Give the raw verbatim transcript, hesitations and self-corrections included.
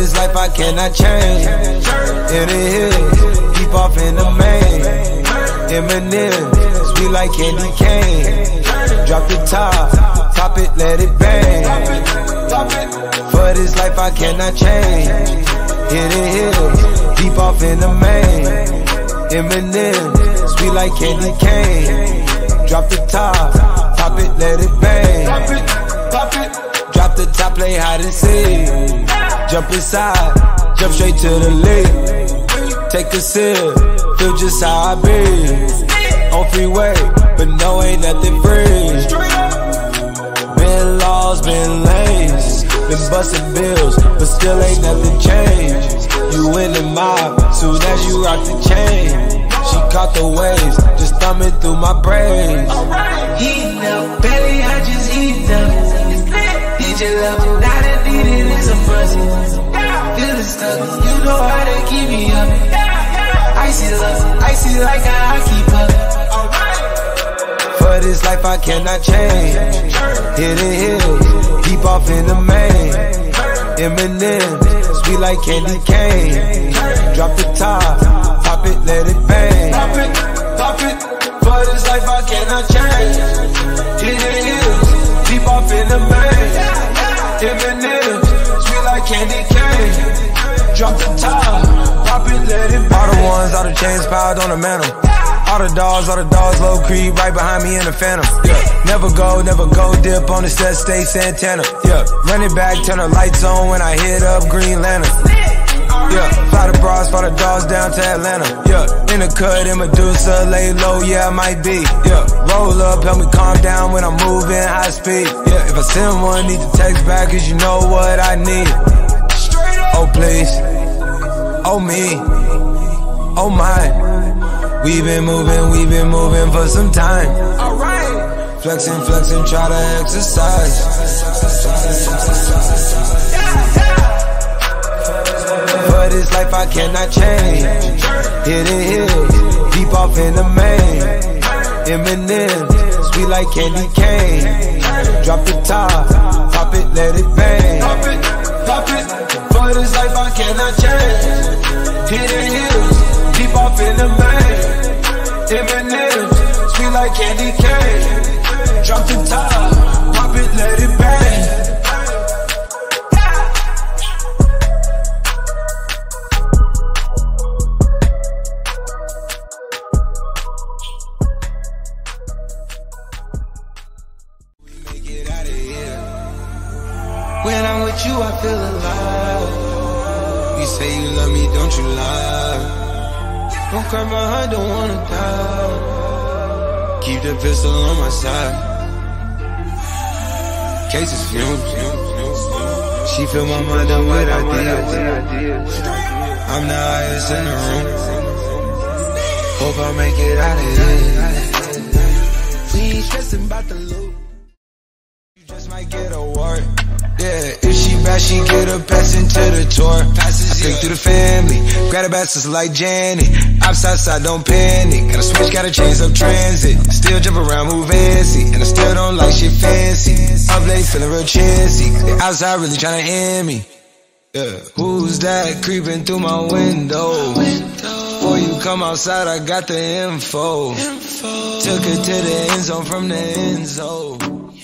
this life I cannot change. In the hills, deep off in the main. Eminem, sweet like candy cane. Drop the top, top it, let it bang. For this life I cannot change. In the hills, deep off in the main. Eminem, sweet like candy cane. Drop the top, top it, let it bang. Drop the top, play hide and seek. Jump inside, jump straight to the lake. Take a sip, feel just how I be. On freeway, but no, ain't nothing free. Been laws, been lanes, been bustin' bills, but still ain't nothing changed. You in the mob, soon as you rock the chain. She caught the waves, just thumbing through my braids. Heat up, baby, I just heat up. Need your love, not a need it, it's a buzz. Feeling stuck, you know how to keep me up. Icy love, icy like I keep up. For this life I cannot change. Hidden hills, deep off in the main. Eminem, sweet like candy cane. Drop the top, top it, let it bang. Pop it, pop it. For this life I cannot change. Hidden hills, deep off in the main. Eminem, sweet like candy cane. Drop the top, pop it, let it bang. All the ones, all the chains piled on the mantle. All the dogs, all the dogs, low creep, right behind me in the phantom. Yeah, never go, never go dip on the set, stay Santana. Yeah, run it back, turn the lights on when I hit up Green Lantern. Yeah, fly the bras, fly the dogs down to Atlanta. Yeah, in the cut, in Medusa, lay low, yeah, I might be. Yeah, roll up, help me calm down when I'm moving high speed. Yeah, if I send one, need to text back, cause you know what I need. Oh, please. Oh, me. Oh, my. We been moving, we been moving for some time. Alright. Flexing, flexing, try to exercise. For this life I cannot change. Hidden hills, deep off in the main. Eminem, sweet like candy cane. Drop the top, pop it, let it bang. Pop it, pop it. For this life I cannot change. Hidden hills, deep off in the main. Eminem, sweet like candy cane. Drop the top, pop it, let it bang. When I'm with you, I feel alive. You say you love me, don't you lie? Don't cry, my heart don't wanna die. Keep the pistol on my side. Cases fumes. She fill my mind up with ideas. I'm the highest in the room. Hope I make it out of here. We ain't stressing about the loot. You just might get a award. Yeah, if she bad, she get a pass into the tour. I flick through the family, grab a bastards like Janet. Ops outside, don't panic. Gotta switch, gotta change up transit. Still jump around, move fancy, and I still don't like shit fancy. Up late, feeling real chancy. They outside really tryna end me. Yeah, who's that creeping through my window? Before you come outside, I got the info. Took her to the end zone from the end zone.